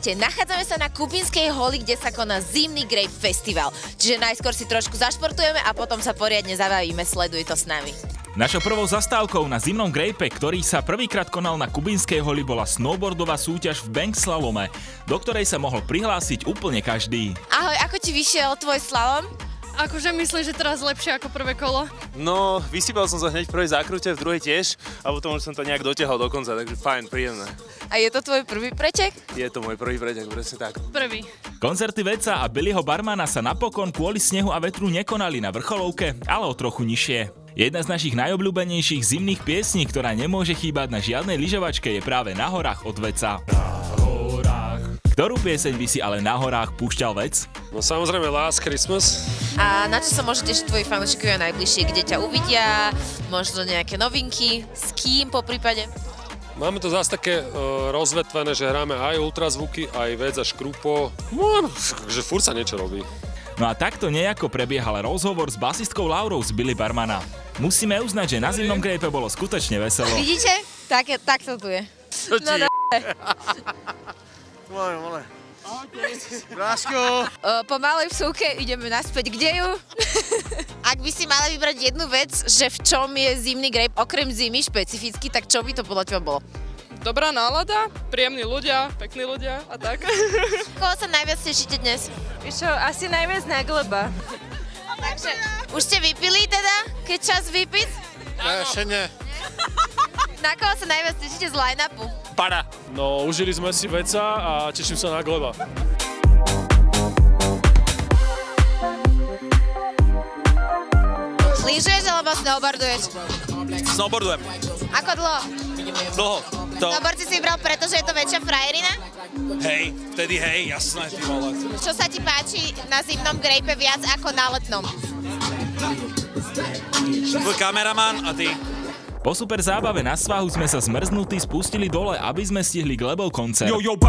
Ahojte, nachádzame sa na Kubínskej holi, kde sa koná Zimný Grape Festival. Čiže najskôr si trošku zašportujeme a potom sa poriadne zabavíme, sleduj to s nami. Našou prvou zastávkou na Zimnom Grape, ktorý sa prvýkrát konal na Kubínskej holi, bola snowboardová súťaž v bank slalome, do ktorej sa mohol prihlásiť úplne každý. Ahoj, ako ti vyšiel tvoj slalom? Akože myslím, že teraz lepšie ako prvé kolo. No, vysypal som sa hneď v prvej zákrute, v druhej tiež a potom už som to nejak dotiahol do konca, takže fajn, príjemné. A je to tvoj prvý pretek? Je to môj prvý pretek, presne tak. Prvý. Koncerty Veca a Billyho Barmana sa napokon kvôli snehu a vetru nekonali na vrcholovke, ale o trochu nižšie. Jedna z našich najobľúbenejších zimných piesní, ktorá nemôže chýbať na žiadnej lyžovačke, je práve Na horách od Veca. Ktorú pieseň by si ale na horách púšťal Vec? No samozrejme Last Christmas. A na čo sa môžu tešiť tvoji fanúšikovia najbližšie? Kde ťa uvidia? Možno nejaké novinky? S kým po prípade? Máme to zase také rozvetvené, že hráme aj ultrazvuky, aj Vec a Škrupo. No, že furt sa niečo robí. No a takto nejako prebiehal rozhovor s basistkou Laurou z Billy Barmana. Musíme uznať, že na Zimnom Grape bolo skutočne veselo. Vidíte? Tak to tu je. Mole. Bráško! Po malej vsúke ideme naspäť. Kde ju? Ak by si mala vybrať jednu vec, že v čom je Zimný Grape okrem zimy špecificky, tak čo by to podľa teba bolo? Dobrá nálada, príjemní ľudia, pekní ľudia a tak. Koho sa najviac tešíte dnes? Čo, asi najviac na Gleba. Takže, už ste vypili teda, keď čas vypiť? Ešte nie. Na koho sa najviac tešíte z line-upu? Para. No, užili sme si Veca a teším sa na Gleba. Lyžuješ alebo snowboarduješ? Snowboardujem. Ako dlho? Dlho. Snowboard si vybral, pretože je to väčšia frajerina? Hej, vtedy hej, jasné, ty vole. Čo sa ti páči na Zimnom Grape viac ako na letnom? Tvoj kameraman a ty. Po super zábave na svahu sme sa zmrznutí spustili dole, aby sme stihli Glebov koncert.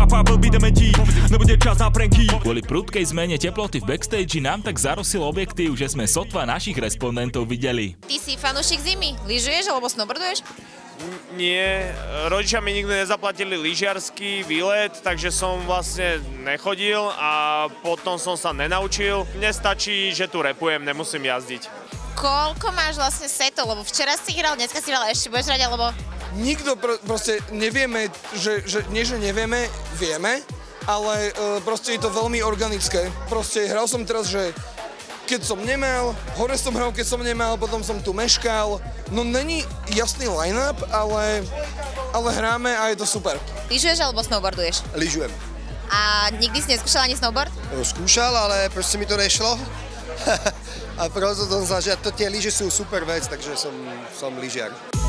Kvôli prudkej zmene teploty v backstage nám tak zarosil objektív, že sme sotva našich respondentov videli. Ty si fanúšik zimy. Lyžuješ alebo snowboarduješ? Nie, rodičia mi nikdy nezaplatili lyžiarsky výlet, takže som vlastne nechodil a potom som sa nenaučil. Mne stačí, že tu repujem, nemusím jazdiť. Koľko máš vlastne setov? Lebo včera si hral, dneska si hral, ešte budeš hrať, alebo... Nikto proste nevieme, nie že nevieme, vieme, ale proste je to veľmi organické. Proste hral som teraz, že keď som nemal, hore som hral, keď som nemal, potom som tu meškal. No není jasný line-up, ale hráme a je to super. Lyžuješ alebo snowboarduješ? Lyžujem. A nikdy si neskúšal ani snowboard? Skúšal, ale proste mi to nešlo. A rozhodol som sa, že tie lyže sú super vec, takže som lyžiar.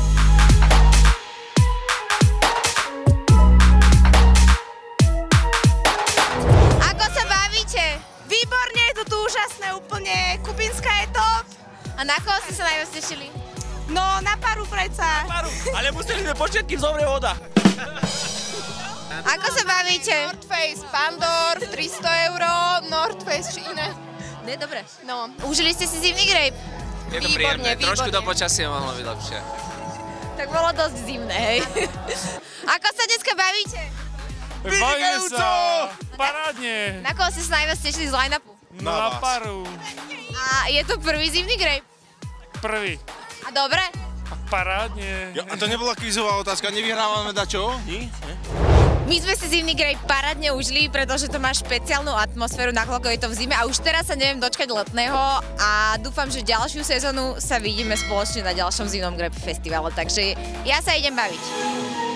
Ako sa bavíte? Výborne, je to tu úžasné úplne, Kubínska je top. A na koho ste sa najviac tešili? No, na paru predsa. Ale museli sme počkať, kým zomrie voda. Ako sa bavíte? North Face, Pandor, 300 €, North Face či iné. Ne, dobre. No. Užili ste si Zimný Grape? Je to príjemné, trošku do počasia mohlo byť lepšie. Tak bolo dosť zimné, hej. Ako sa dneska bavíte? Bavíme sa! Parádne! Na koho ste sa najviac tešili z line-upu? No na paru. A je to prvý Zimný Grape? Prvý. A dobre? Parádne. A to nebola kvízová otázka, nevyhrávame dačo? Nie? My sme si Zimný Grape parádne užili, pretože to má špeciálnu atmosféru, nakoľko je to v zime a už teraz sa neviem dočkať letného a dúfam, že ďalšiu sezónu sa vidíme spoločne na ďalšom Zimnom Grape festivale, takže ja sa idem baviť.